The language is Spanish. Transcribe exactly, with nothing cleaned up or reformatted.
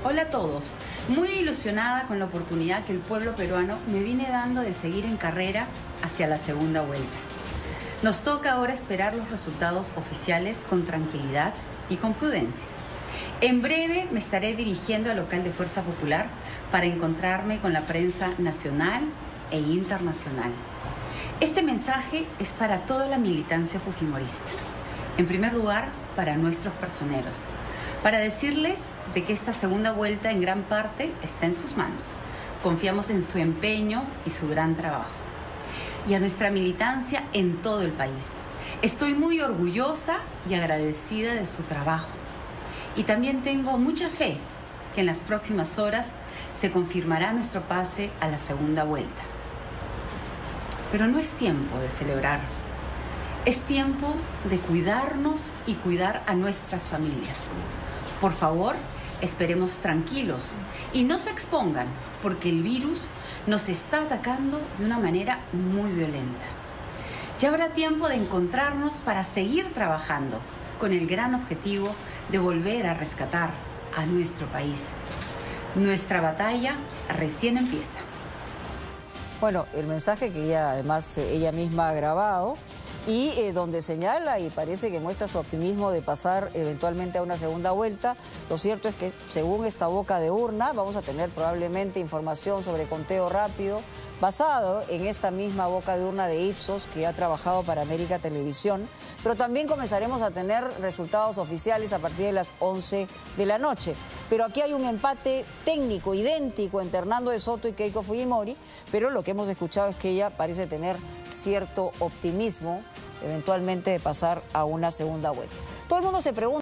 Hola a todos, muy ilusionada con la oportunidad que el pueblo peruano me viene dando de seguir en carrera hacia la segunda vuelta. Nos toca ahora esperar los resultados oficiales con tranquilidad y con prudencia. En breve me estaré dirigiendo al local de Fuerza Popular para encontrarme con la prensa nacional e internacional. Este mensaje es para toda la militancia fujimorista. En primer lugar, para nuestros personeros, para decirles de que esta segunda vuelta en gran parte está en sus manos. Confiamos en su empeño y su gran trabajo. Y a nuestra militancia en todo el país. Estoy muy orgullosa y agradecida de su trabajo. Y también tengo mucha fe que en las próximas horas se confirmará nuestro pase a la segunda vuelta. Pero no es tiempo de celebrar. Es tiempo de cuidarnos y cuidar a nuestras familias. Por favor, esperemos tranquilos y no se expongan, porque el virus nos está atacando de una manera muy violenta. Ya habrá tiempo de encontrarnos para seguir trabajando con el gran objetivo de volver a rescatar a nuestro país. Nuestra batalla recién empieza. Bueno, el mensaje que ella además ella misma ha grabado y eh, donde señala y parece que muestra su optimismo de pasar eventualmente a una segunda vuelta. Lo cierto es que según esta boca de urna vamos a tener probablemente información sobre conteo rápido basado en esta misma boca de urna de Ipsos que ha trabajado para América Televisión, pero también comenzaremos a tener resultados oficiales a partir de las once de la noche. Pero aquí hay un empate técnico idéntico entre Hernando de Soto y Keiko Fujimori, pero lo que hemos escuchado es que ella parece tener cierto optimismo eventualmente de pasar a una segunda vuelta. Todo el mundo se pregunta